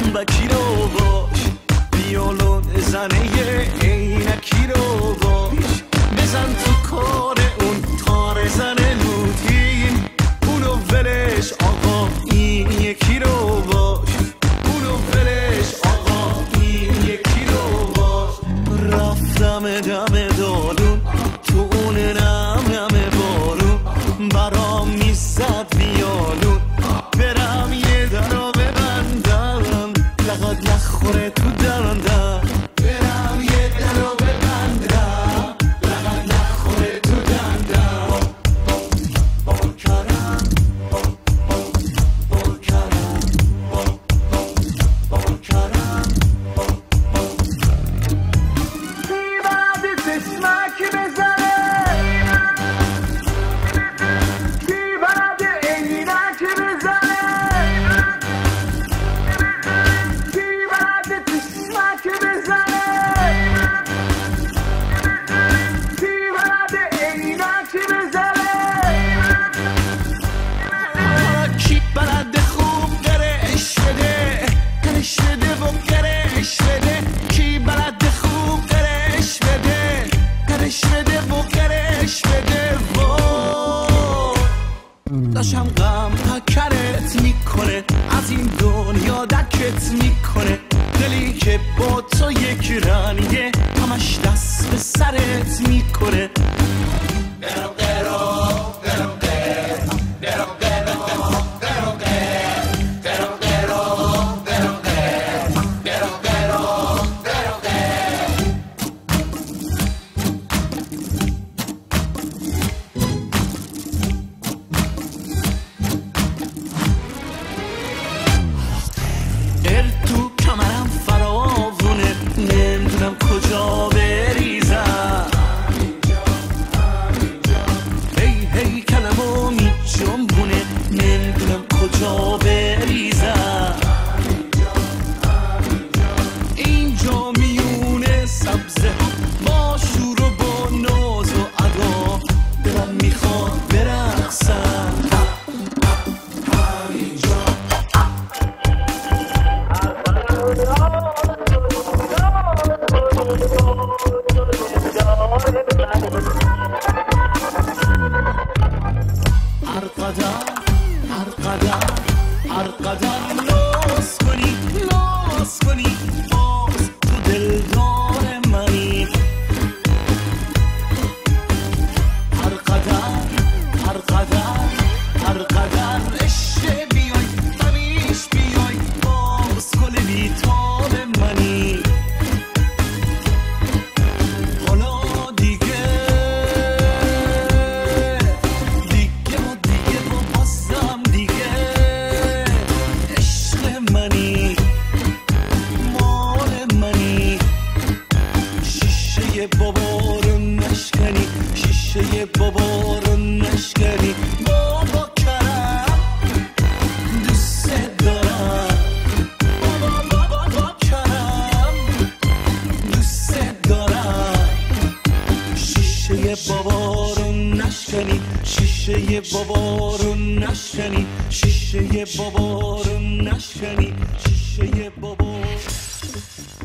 دنبکی رو باش، ویولون زنه عینکی رو باش، بزن تو کار اون تار زن لوتین، اونو ولش آقا این یکی رو باش، اونو ولش آقا این یکی رو باش. رفتم دم دالون تو اون نم نم بارون، برام میزد ویولون، برم یه درو ببندم لقد نخوره تو دندم، برم یه درو ببندم لقد نخوره تو دندم. بالکرم بالکرم بالکرم کی بعد چشمک بزنه، کی بعد عینک بزنه، کی بعد چشمک بزنه، کی بعد عینک بزنه، کی بلد خوب گرش بده، گرش بده و گرش بده، کی بلد خوب گرش بده، گرش بده و گرش بده. داشتم غم پکرت میکنه، از این دنیا دکت میکنه، دلی که با تو یک رنگه همش دست به سرت میکنه. تو کمرم فراوونه، نمیدونم کجا بریزم، هی هی کلمو میجنبونه، نمیدونم کجا بریزم، اینجا میونه سبزه با شور و با ناز و ادا، دلم میخواد برقصم. هر قدر ناز کنی ناز کنی، باز تو دلدار منی. هر قدر عشق بیای همیش بیای، باز گل بیتاب منی. حالا دیگه و بازم دیگه، عشق منی مال منی، شیشه بابا رو نشکنی، شیشه بابا رو نشکنی. بابا کرم دوست دارم، بابا کرم دوست دارم، شیشه بابا رو نشکنی، شیشه بابا رو نشکنی، شیشه بابا رو نشکنی، شیشه بابا.